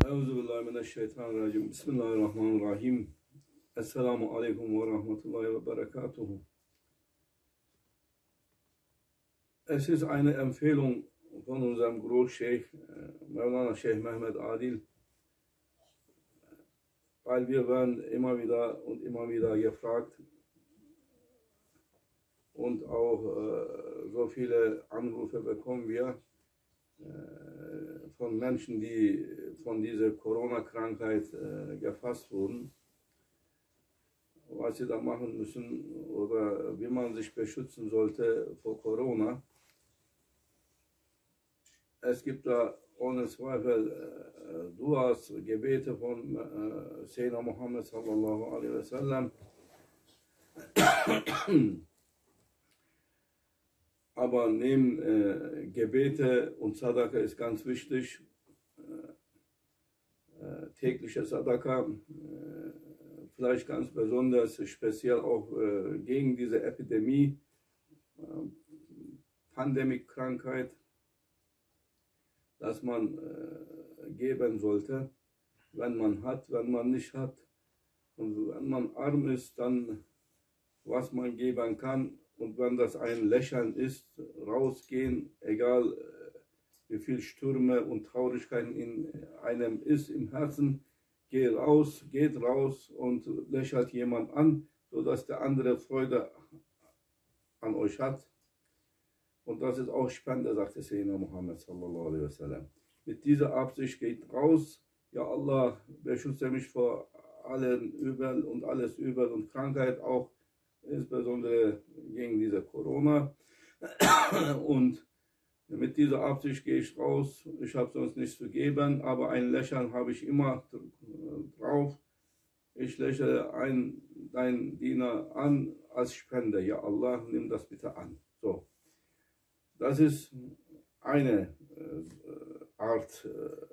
Euzubillahimineşşeytanirracim. Bismillahirrahmanirrahim. Esselamu aleyküm ve rahmetullahi ve berekatuhu. Es ist eine Empfehlung von unserem Großscheich Mevlana Sheikh Mehmed Adil, weil wir werden immer wieder gefragt und auch so viele Anrufe bekommen wir von Menschen, die von dieser Corona-Krankheit gefasst wurden, was sie da machen müssen oder wie man sich beschützen sollte vor Corona. Es gibt da ohne Zweifel Duas, Gebete von Sayyidina Muhammad sallallahu alaihi wasallam. Aber neben Gebete und Sadaka ist ganz wichtig, tägliche Sadaka, vielleicht ganz besonders speziell auch gegen diese Epidemie, Pandemie-Krankheit, dass man geben sollte, wenn man hat, wenn man nicht hat. Und wenn man arm ist, dann was man geben kann. Und wenn das ein Lächeln ist, rausgehen, egal wie viel Stürme und Traurigkeiten in einem ist im Herzen, geht raus und lächelt jemand an, sodass der andere Freude an euch hat. Und das ist auch Spende, sagte Sayyidina Muhammad sallallahu alaihi wasallam. Mit dieser Absicht geht raus, ja Allah, beschütze mich vor allen Übel und alles Übel und Krankheit, auch insbesondere gegen diese Corona. Und mit dieser Absicht gehe ich raus. Ich habe sonst nichts zu geben, aber ein Lächeln habe ich immer drauf. Ich lächle deinen Diener an als Spende. Ja Allah, nimm das bitte an. So. Das ist eine Art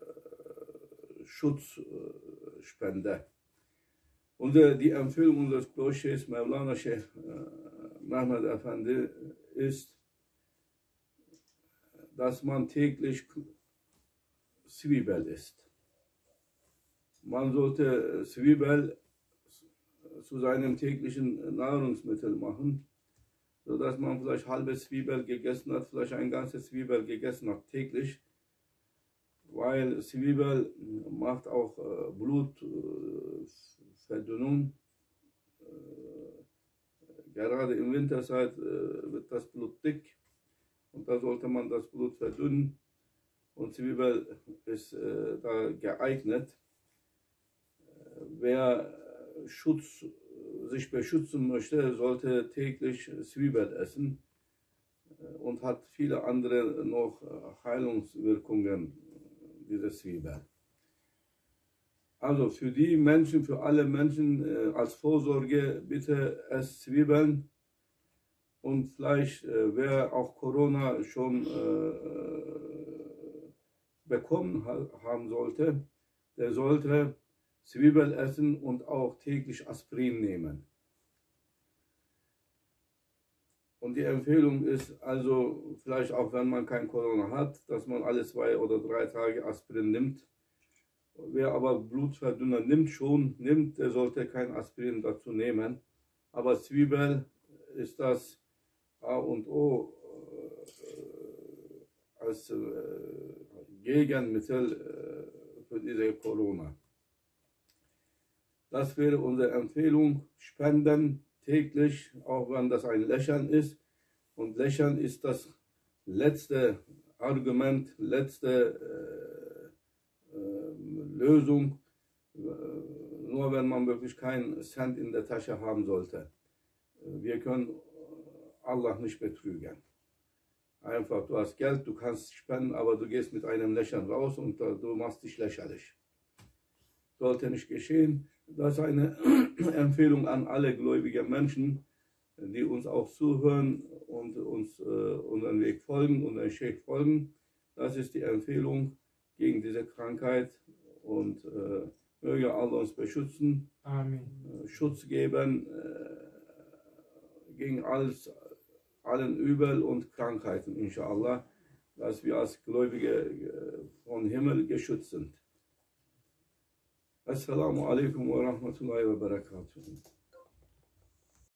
Schutzspende. Und die Empfehlung unseres Großscheichs Mevlana Sheikh Mehmed Efendi ist, dass man täglich Zwiebel isst. Man sollte Zwiebel zu seinem täglichen Nahrungsmittel machen, sodass man vielleicht halbe Zwiebel gegessen hat, vielleicht ein ganzes Zwiebel gegessen hat täglich, weil Zwiebel macht auch Blutverdünnung. Gerade im Winterzeit wird das Blut dick und da sollte man das Blut verdünnen und Zwiebel ist da geeignet. Wer sich beschützen möchte, sollte täglich Zwiebel essen und hat viele andere noch Heilungswirkungen, diese Zwiebel. Also für die Menschen, für alle Menschen als Vorsorge bitte esst Zwiebeln. Und vielleicht, wer auch Corona schon bekommen haben sollte, der sollte Zwiebel essen und auch täglich Aspirin nehmen. Und die Empfehlung ist also, vielleicht auch wenn man kein Corona hat, dass man alle 2 oder 3 Tage Aspirin nimmt. Wer aber Blutverdünner nimmt, der sollte kein Aspirin dazu nehmen. Aber Zwiebel ist das A und O als Gegenmittel für diese Corona. Das wäre unsere Empfehlung. Spenden täglich, auch wenn das ein Lächeln ist. Und Lächeln ist das letzte Argument, letzte Lösung, nur wenn man wirklich keinen Cent in der Tasche haben sollte. Wir können Allah nicht betrügen. Einfach, du hast Geld, du kannst spenden, aber du gehst mit einem Lächeln raus und du machst dich lächerlich. Sollte nicht geschehen. Das ist eine Empfehlung an alle gläubigen Menschen, die uns auch zuhören und uns unseren Weg folgen, unseren Sheikh folgen. Das ist die Empfehlung gegen diese Krankheit und möge Allah uns beschützen, Amen. Schutz geben gegen allen Übel und Krankheiten, inshallah, dass wir als Gläubige vom Himmel geschützt sind. Esselamu Aleyküm ve Rahmetullahi ve Berekatuhu.